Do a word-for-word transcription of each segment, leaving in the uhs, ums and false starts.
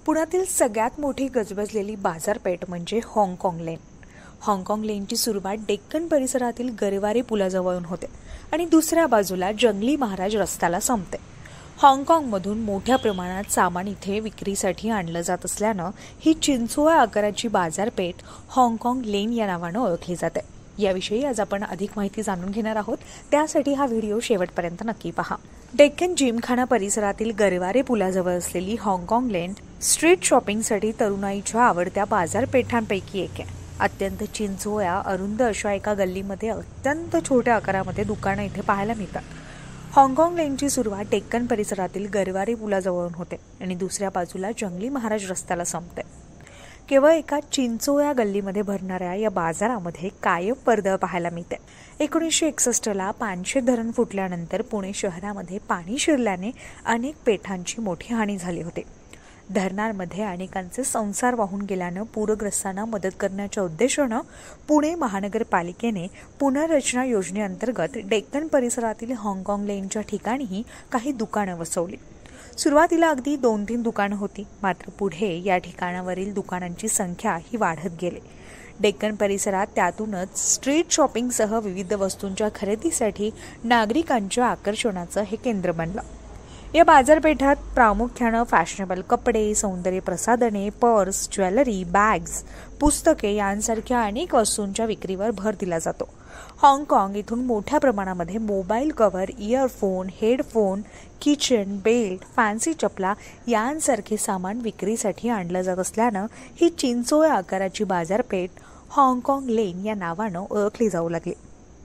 पुण्यातील सगळ्यात मोठी गजबजलेली बाजारपेठ म्हणजे हाँगकाँग लेन. हाँगकाँग लेनची सुरुवात डेक्कन परिसरातील गरवारे पुलाजवळून होते आणि दुसऱ्या बाजूला जंगली महाराज रस्त्याला संपते. हाँगकाँगमधून मोठ्या प्रमाणात सामान इथे विक्रीसाठी आणलं जात असल्यानं ही चिंचोळ्या आकाराची बाजारपेठ हाँगकाँग लेन या नावानं ओळखली जाते. याविषयी आज आपण अधिक माहिती जाणून घेणार आहोत, त्यासाठी हा व्हिडिओ शेवटपर्यंत नक्की पहा. डेक्कन जिमखाना परिसरातील गरवारे पुलाजवळ असलेली हाँगकाँग लेन स्ट्रीट शॉपिंगसाठी तरुणाईच्या आवडत्या बाजारपेठांपैकी एक आहे. अत्यंत चिंचोळ्या अरुंद अशा एका गल्लीमध्ये अत्यंत छोट्या आकारामध्ये दुकानं इथे पाहायला मिळतात. हाँगकाँग लेनची सुरुवात डेक्कन परिसरातील गरवारे पुलाजवळून होते आणि दुसऱ्या बाजूला जंगली महाराज रस्त्याला संपते. केवळ एका चिंचोळ्या गल्लीमध्ये भरणाऱ्या या बाजारामध्ये कायम वर्दळ पाहायला मिळते. एकोणीसशे एकसष्टला पानशेत धरण फुटल्यानंतर पुणे शहरामध्ये पाणी शिरल्याने अनेक पेठांची मोठी हानी झाली होती. धरणांमध्ये अनेकांचे संसार वाहून गेल्यानं पूरग्रस्तांना मदत करण्याच्या उद्देशानं पुणे महानगरपालिकेने पुनर्रचना योजनेअंतर्गत डेक्कन परिसरातील हाँगकाँग लेनच्या ठिकाणीही काही दुकानं वसवली. सुरुवातीला अगदी दोन तीन दुकानं होती, मात्र पुढे या ठिकाणावरील दुकानांची संख्या ही वाढत गेली. डेक्कन परिसरात त्यातूनच स्ट्रीट शॉपिंगसह विविध वस्तूंच्या खरेदीसाठी नागरिकांच्या आकर्षणाचं हे केंद्र बनलं. या बाजारपेठात प्रामुख्यानं फॅशनेबल कपडे, सौंदर्य प्रसाधने, पर्स, ज्वेलरी, बॅग्स, पुस्तके यांसारख्या अनेक वस्तूंच्या विक्रीवर भर दिला जातो. हाँगकाँग इथून मोठ्या प्रमाणामध्ये mobile cover, earphone, headphone, kitchen, belt, fancy चपला यांसारखे सामान विक्रीसाठी आणलं जात असल्यानं ही चिंचोळ्या आकाराची बाजारपेठ हाँगकाँग लेन या नावानं ओळखली जाऊ लागली.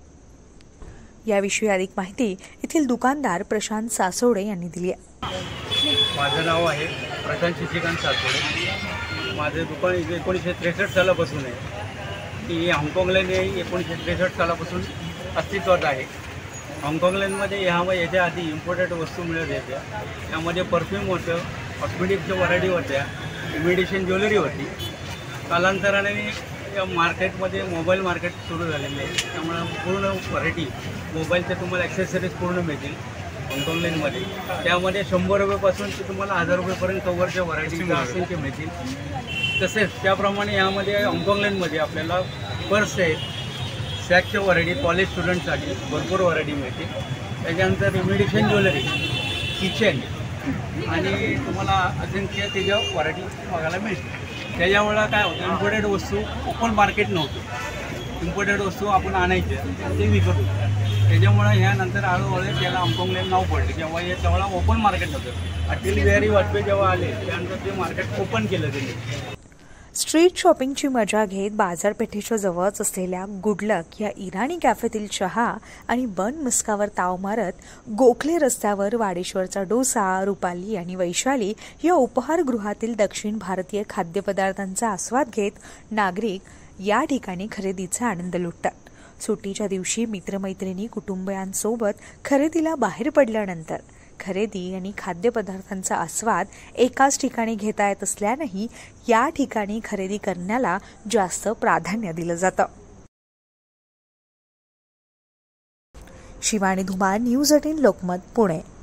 याविषयी अधिक माहिती येथील दुकानदार प्रशांत सासोडे यांनी दिली आहे. माझं नाव आहे प्रशांत शशिकांत सासोडे. माझं दुकान एकोणीसशे त्रेसष्ट सालापासून आहे. ती हाँगकाँग लेन ही एकोणीसशे त्रेसष्ट सालापासून अस्तित्वात आहे. हाँगकाँग लेनमध्ये ह्यामध्ये याच्या आधी इम्पोर्टेड वस्तू मिळत होत्या. यामध्ये परफ्यूम होतं, कॉस्मेटिकच्या व्हरायटी होत्या, इमिटेशन ज्वेलरी होती. कालांतराने या मार्केटमध्ये मोबाईल मार्केट सुरू झालेलं आहे, त्यामुळे पूर्ण व्हरायटी मोबाईलच्या तुम्हाला ॲक्सेसरीज पूर्ण मिळतील हाँगकाँग लेनमध्ये. त्यामध्ये शंभर रुपयेपासून ते तुम्हाला हजार रुपयेपर्यंत कवरच्या व्हरायटी असतील मिळतील. तसेच त्याप्रमाणे यामध्ये हाँगकाँग लेनमध्ये आपल्याला पर्स आहेत, सॅकच्या व्हरायटी कॉलेज स्टुडंटसाठी भरपूर व्हरायटी मिळतील. त्याच्यानंतर इमिटेशन ज्वेलरी, किचन आणि तुम्हाला असंख्य त्याच्या व्हरायटी बघायला मिळतील. त्याच्यामुळं काय होतं, इम्पोर्टेड वस्तू ओपन मार्केट नव्हतं. इम्पोर्टेड वस्तू आपण आणायचे ते विकत होतो. त्याच्यामुळं ह्यानंतर हळूहळू त्याला हाँगकाँग लेन नाव पडले. जेव्हा हे तेव्हा ओपन मार्केट नव्हतं. अटल बिहारी वाजपेयी जेव्हा आले त्यानंतर ते मार्केट ओपन केलं त्यांनी. स्ट्रीट शॉपिंगची मजा घेत बाजारपेठेच्या जवळच असलेल्या गुडलक या इराणी कॅफेतील चहा आणि बन मिस्कावर ताव मारत गोखले रस्त्यावर वाडेश्वरचा डोसा, रुपाली आणि वैशाली या उपहारगृहातील दक्षिण भारतीय खाद्यपदार्थांचा आस्वाद घेत नागरिक या ठिकाणी खरेदीचा आनंद लुटतात. सुट्टीच्या दिवशी मित्रमैत्रिणी कुटुंबियांसोबत खरेदीला बाहेर पडल्यानंतर खरेदी आणि खाद्यपदार्थांचा आस्वाद एकाच ठिकाणी घेता येत असल्यानंही या ठिकाणी खरेदी करण्याला जास्त प्राधान्य दिलं जातं. शिवानी धुमाळ, न्यूज अठरा लोकमत, पुणे.